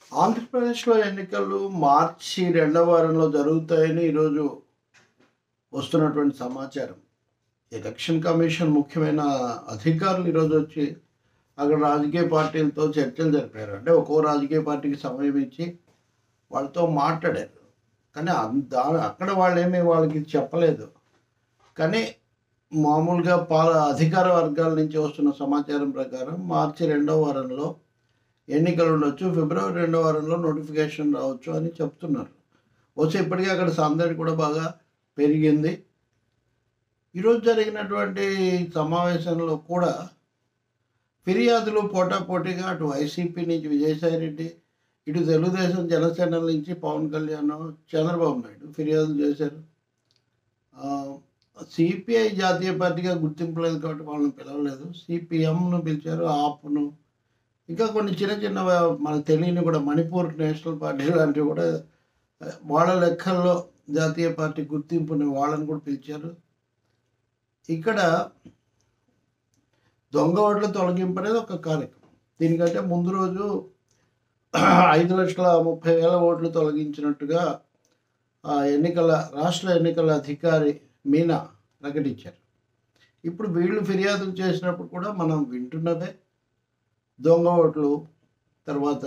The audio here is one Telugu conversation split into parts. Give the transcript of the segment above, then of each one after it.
ఆంధ్రప్రదేశ్‌లో ఎన్నికలు మార్చి రెండవ వారంలో జరుగుతాయని ఈరోజు వస్తున్నటువంటి సమాచారం. ఎలక్షన్ కమిషన్ ముఖ్యమైన అధికారులు ఈరోజొచ్చి అక్కడ రాజకీయ పార్టీలతో చర్చలు జరిపారు. అంటే ఒక్కో రాజకీయ పార్టీకి సమయం ఇచ్చి వాళ్ళతో మాట్లాడారు. కానీ అక్కడ వాళ్ళేమి వాళ్ళకి చెప్పలేదు. కానీ మామూలుగా అధికార వర్గాల నుంచి వస్తున్న సమాచారం ప్రకారం మార్చి రెండవ వారంలో ఎన్నికలు ఉండొచ్చు. ఫిబ్రవరి రెండవ వారంలో నోటిఫికేషన్ రావచ్చు అని చెప్తున్నారు. ఇప్పటికే అక్కడ సందడి కూడా బాగా పెరిగింది. ఈరోజు జరిగినటువంటి సమావేశంలో కూడా ఫిర్యాదులు పోటాపోటీగా అటు వైసీపీ నుంచి విజయసాయిరెడ్డి, ఇటు తెలుగుదేశం జనసేన నుంచి పవన్ కళ్యాణ్, చంద్రబాబు నాయుడు ఫిర్యాదులు చేశారు. సిపిఐ జాతీయ పార్టీగా గుర్తింపు లేదు కాబట్టి వాళ్ళని పిలవలేదు. సిపిఎంను పిలిచారు, ఆప్ను, ఇంకా కొన్ని చిన్న చిన్న మనకు తెలియని కూడా మణిపూర్ నేషనల్ పార్టీ లాంటివి కూడా వాళ్ళ లెక్కల్లో జాతీయ పార్టీ గుర్తింపుని వాళ్ళని కూడా పిలిచారు. ఇక్కడ దొంగ ఓట్ల తొలగింపు అనేది ఒక కార్యక్రమం. దీనికంటే ముందు రోజు 5,30,000 ఓట్లు తొలగించినట్టుగా రాష్ట్ర ఎన్నికల అధికారి మీనా ప్రకటించారు. ఇప్పుడు వీళ్ళు ఫిర్యాదులు చేసినప్పుడు కూడా మనం వింటున్నదే దొంగ ఓట్లు. తర్వాత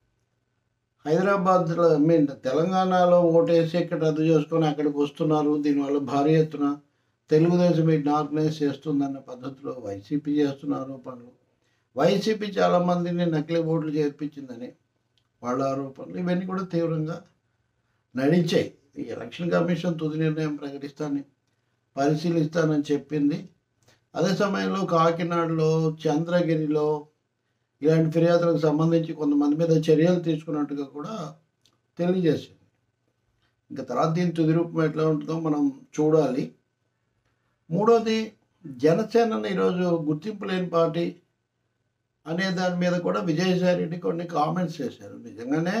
హైదరాబాద్లో తెలంగాణలో ఓటేసి ఇక్కడ రద్దు చేసుకొని అక్కడికి వస్తున్నారు. దీనివల్ల భారీ ఎత్తున తెలుగుదేశం వీటిని ఆర్గనైజ్ చేస్తుందన్న పద్ధతిలో వైసీపీ చేస్తున్న ఆరోపణలు, వైసీపీ చాలామందిని నకిలీ ఓట్లు చేర్పించిందని వాళ్ళ ఆరోపణలు, ఇవన్నీ కూడా తీవ్రంగా నడిచాయి. ఈ ఎలక్షన్ కమిషన్ తుది నిర్ణయం పరిశీలిస్తానని చెప్పింది. అదే సమయంలో కాకినాడలో, చంద్రగిరిలో ఇలాంటి ఫిర్యాదులకు సంబంధించి కొంతమంది మీద చర్యలు తీసుకున్నట్టుగా కూడా తెలియజేసింది. ఇంకా తర్వాత దీని తుది రూపం ఎట్లా ఉంటుందో మనం చూడాలి. మూడోది, జనసేనను ఈరోజు గుర్తింపు లేని పార్టీ అనే దాని మీద కూడా విజయసాయిరెడ్డి కొన్ని కామెంట్స్ చేశారు. నిజంగానే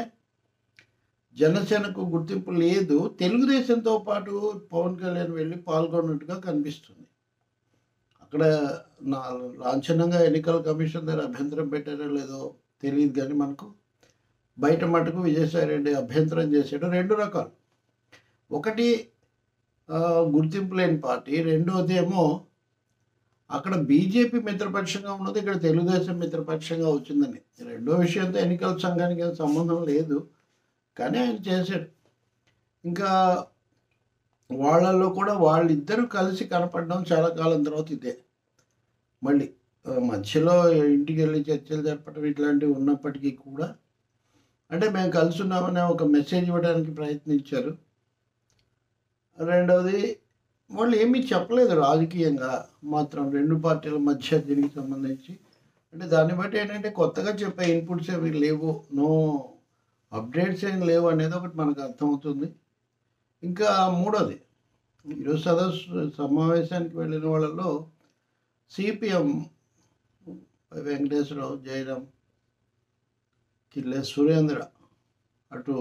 జనసేనకు గుర్తింపు లేదు. తెలుగుదేశంతో పాటు పవన్ కళ్యాణ్ వెళ్ళి పాల్గొన్నట్టుగా కనిపిస్తుంది. అక్కడ లాంఛనంగా ఎన్నికల కమిషన్ దగ్గర అభ్యంతరం పెట్టారో లేదో తెలియదు, కానీ మనకు బయట మటుకు విజయసాయిరెడ్డి అభ్యంతరం చేశాడు. రెండు రకాలు, ఒకటి గుర్తింపు లేని పార్టీ, రెండోది ఏమో అక్కడ బీజేపీ మిత్రపక్షంగా ఉన్నది, ఇక్కడ తెలుగుదేశం మిత్రపక్షంగా వచ్చిందని. రెండో విషయంతో ఎన్నికల సంఘానికి సంబంధం లేదు, కానీ ఆయన చేశాడు. ఇంకా వాళ్ళల్లో కూడా వాళ్ళిద్దరూ కలిసి కనపడడం చాలా కాలం తర్వాత ఇదే. మళ్ళీ మధ్యలో ఇంటికి వెళ్ళి చర్చలు జరపడం ఇట్లాంటివి ఉన్నప్పటికీ కూడా అంటే మేము కలిసి ఉన్నామనే ఒక మెసేజ్ ఇవ్వడానికి ప్రయత్నించారు. రెండవది, వాళ్ళు ఏమీ చెప్పలేదు రాజకీయంగా మాత్రం రెండు పార్టీల మధ్య దీనికి సంబంధించి. అంటే దాన్ని బట్టి ఏంటంటే కొత్తగా చెప్పే ఇన్పుట్స్ ఏమి లేవు, నో అప్డేట్స్ ఏమి లేవు అనేది ఒకటి మనకు అర్థమవుతుంది. ఇంకా మూడోది, ఈరోజు సమావేశానికి వెళ్ళిన వాళ్ళలో సిపిఎం వెంకటేశ్వరరావు, జయరాం, కిల్లే సురేంద్ర, అటు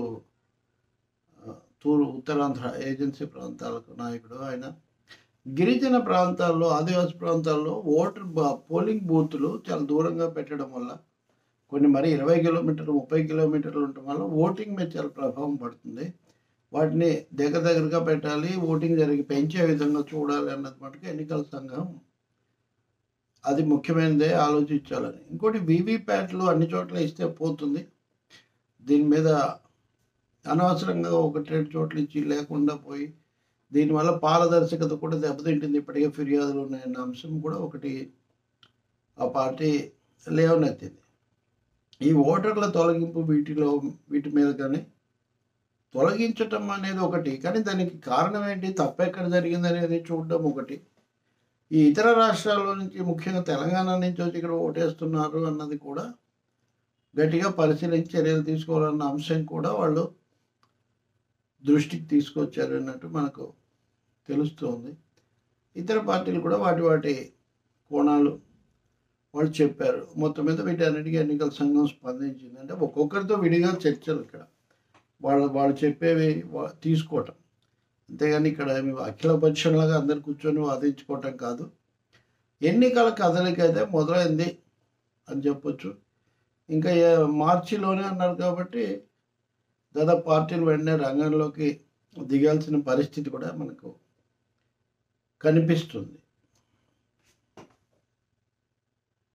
ఉత్తరాంధ్ర ఏజెన్సీ ప్రాంతాలకు నాయకుడు ఆయన. గిరిజన ప్రాంతాల్లో, ఆదివాసీ ప్రాంతాల్లో పోలింగ్ బూతులు చాలా దూరంగా పెట్టడం వల్ల, కొన్ని మరి 20 కిలోమీటర్లు 30 కిలోమీటర్లు ఉండటం వల్ల ఓటింగ్ మీద చాలా ప్రభావం పడుతుంది. వాటిని దగ్గరగా పెట్టాలి, ఓటింగ్ పెంచే విధంగా చూడాలి అన్నది మటుకు ఎన్నికల సంఘం అది ముఖ్యమైనదే ఆలోచించాలని. ఇంకోటి, వీవీప్యాట్లు అన్ని చోట్ల ఇస్తే పోతుంది. దీని మీద అనవసరంగా 1-2 చోట్ల ఇచ్చి లేకుండా పోయి దీనివల్ల పారదర్శకత కూడా దెబ్బతింటుంది. ఇప్పటికే ఫిర్యాదులు ఉన్నాయన్న అంశం కూడా ఒకటి ఆ పార్టీ లేవనెత్తింది. ఈ ఓటర్ల తొలగింపు వీటి మీద కానీ తొలగించటం అనేది ఒకటి, కానీ దానికి కారణం ఏంటి, తప్పెక్కడ జరిగింది అనేది చూడడం ఒకటి. ఈ ఇతర రాష్ట్రాల నుంచి, ముఖ్యంగా తెలంగాణ నుంచి వచ్చి ఇక్కడ ఓటేస్తున్నారు అన్నది కూడా గట్టిగా పరిశీలించి చర్యలు తీసుకోవాలన్న అంశం కూడా వాళ్ళు దృష్టికి తీసుకొచ్చారు అన్నట్టు మనకు తెలుస్తుంది. ఇతర పార్టీలు కూడా వాటి కోణాలు వాళ్ళు చెప్పారు. మొత్తం మీద వీటన్నిటికీ ఎన్నికల సంఘం స్పందించింది. అంటే ఒక్కొక్కరితో విడిగా చర్చలు, ఇక్కడ వాళ్ళు చెప్పేవి తీసుకోవటం, అంతేగాని ఇక్కడ అఖిలపక్షంలాగా అందరు కూర్చొని వాదించుకోవటం కాదు. ఎన్నికల కదలిక అయితే మొదలైంది అని చెప్పొచ్చు. ఇంకా మార్చిలోనే అన్నారు కాబట్టి దాదాపు పార్టీలు వెంటనే రంగంలోకి దిగాల్సిన పరిస్థితి కూడా మనకు కనిపిస్తుంది.